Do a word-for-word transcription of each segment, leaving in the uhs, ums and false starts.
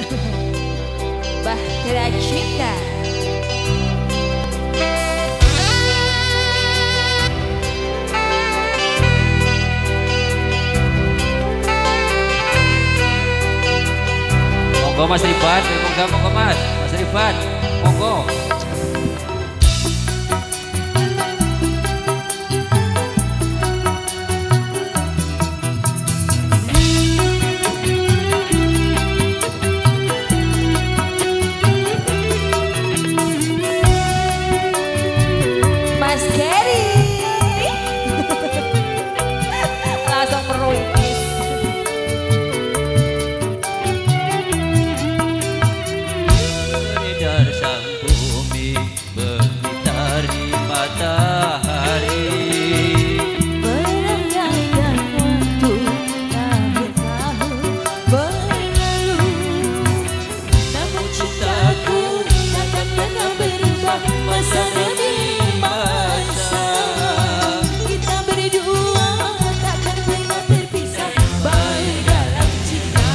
Bahtera Cinta. Monggo Mas Rifat, monggo monggo Mas, Mas Rifat, monggo. Mas Gary langsung meruikis. Beredar sang bumi, bergitari matahari. Berandaikan waktu tahun-tahun berlalu, namun cintaku takkan pernah berubah masa demi masa. Kita berdua takkan pernah terpisah baik dalam cinta.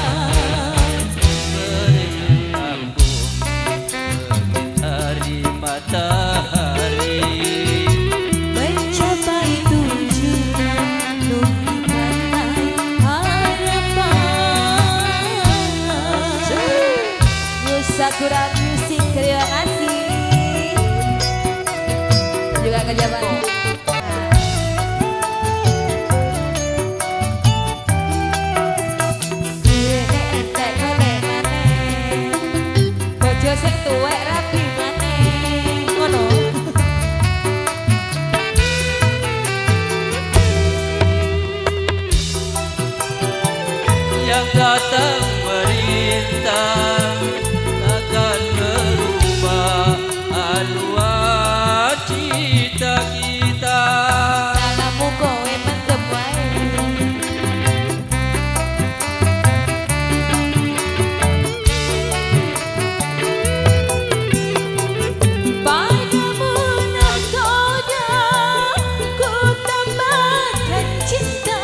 Beredar sang bumi, bergitari matahari. Mencapai tujuan untuk pantai harapan. Sakura Music, terima kasih. Juga kerja bareng. Bojo sing tuwek rapi maneh. Ngono. Yang datang merintah takkan merubah haluan cita kita. Salahmu kowe mendem wae. Padamu nakoda ku tambahkan cinta.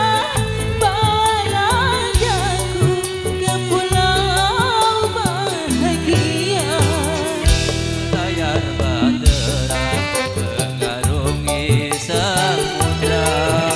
Bawa rajaku ke pulau bahagia. Layar bahtera mengarungi samudra.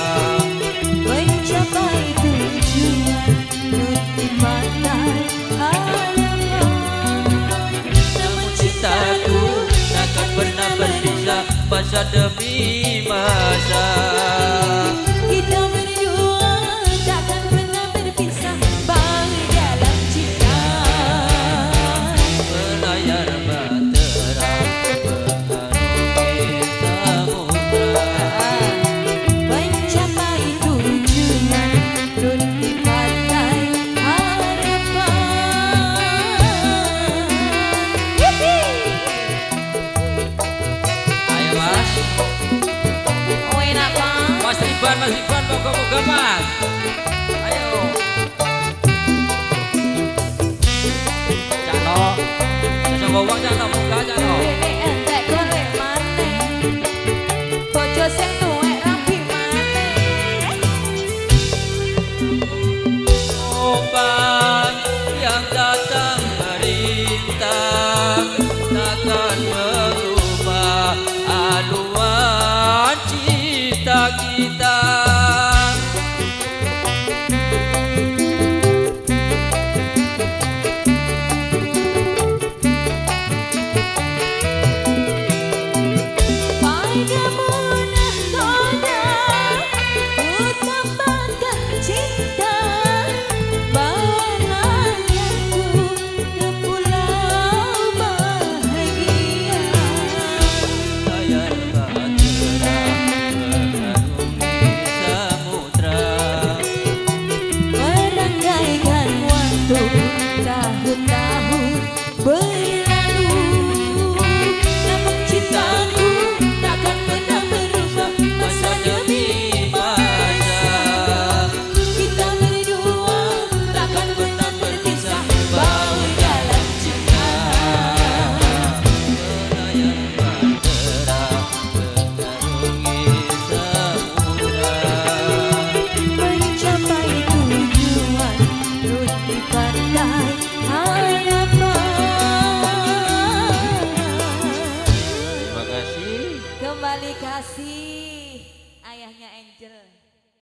Mencapai tujuan di pantai harapan. Namun Cintaku takkan pernah berpisah masa demi masa. kita berdua takkan pernah berpisah baik dalam cinta. Layar bahtera mengarungi samudra. Mencapai tujuan di pantai harapan. Ayo Mas, Oh enak banget. Mas Rifan, Mas Rifan, moga-moga Mas. Ayo. Cano, bisa bawa uang Cano, buka Cano. Ini entek goreng maneh. Bojo sing tuwek rapi maneh. Ombak yang datang merintah takkan merubah haluan cita kita. Padamu nakoda ku tambahkan cinta. Bawa rajaku ke pulau bahagia. Layar bahtera mengarungi samudra. Merangkaikan waktu tahun-tahun berlalu, namun cintaku takkan pernah berubah masa demi masa. Kita berdua takkan pernah berpisah baik dalam cinta. Layar bahtera mengarungi samudra. Mencapai tujuan di pantai kasih ayahnya Angel.